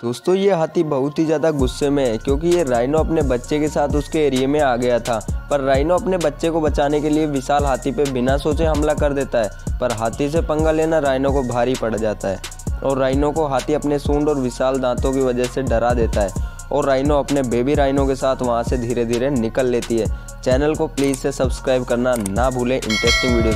दोस्तों ये हाथी बहुत ही ज़्यादा गुस्से में है क्योंकि ये राइनो अपने बच्चे के साथ उसके एरिया में आ गया था। पर राइनो अपने बच्चे को बचाने के लिए विशाल हाथी पे बिना सोचे हमला कर देता है। पर हाथी से पंगा लेना राइनो को भारी पड़ जाता है और राइनो को हाथी अपने सूंड और विशाल दांतों की वजह से डरा देता है और राइनो अपने बेबी राइनो के साथ वहाँ से धीरे धीरे निकल लेती है। चैनल को प्लीज़ से सब्सक्राइब करना ना भूलें इंटरेस्टिंग वीडियो